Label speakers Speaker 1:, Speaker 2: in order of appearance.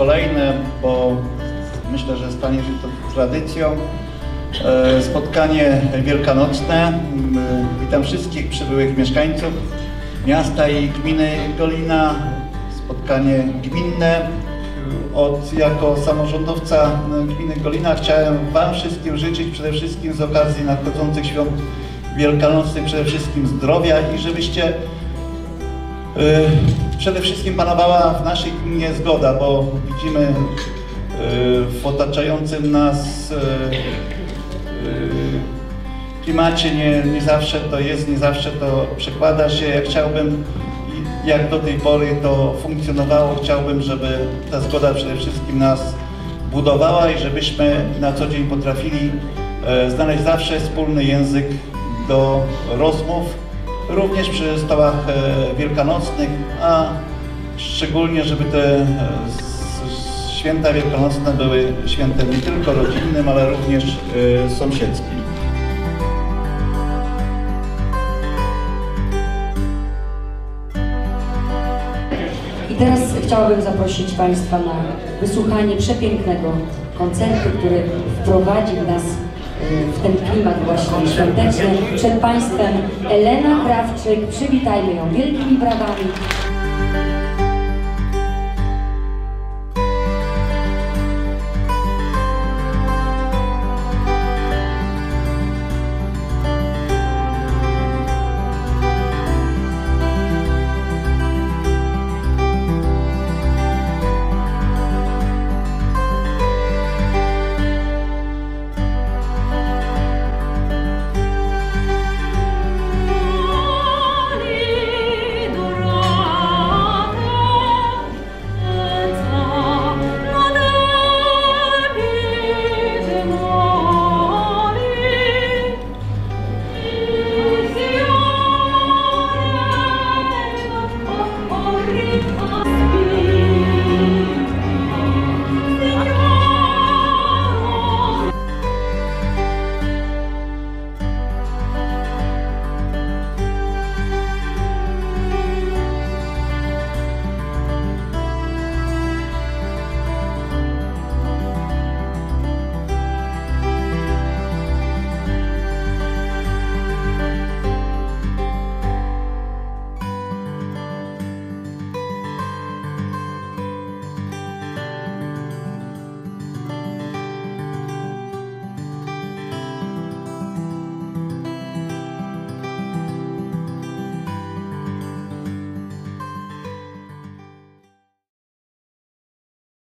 Speaker 1: kolejne, bo myślę, że stanie się to tradycją. Spotkanie wielkanocne. Witam wszystkich przybyłych mieszkańców miasta i gminy Golina. Spotkanie gminne. Jako samorządowca gminy Golina chciałem Wam wszystkim życzyć przede wszystkim z okazji nadchodzących świąt wielkanocnych przede wszystkim zdrowia i żebyście przede wszystkim panowała w naszej gminie zgoda, bo widzimy w otaczającym nas klimacie nie zawsze to jest, nie zawsze to przekłada się. Ja chciałbym, jak do tej pory to funkcjonowało, chciałbym, żeby ta zgoda przede wszystkim nas budowała i żebyśmy na co dzień potrafili znaleźć zawsze wspólny język do rozmów, również przy stołach wielkanocnych, a szczególnie, żeby te święta wielkanocne były świętem nie tylko rodzinnym, ale również sąsiedzkim.
Speaker 2: I teraz chciałabym zaprosić Państwa na wysłuchanie przepięknego koncertu, który wprowadził nas w ten klimat właśnie świąteczny. Przed Państwem Elena Krawczyk. Przywitajmy ją wielkimi brawami.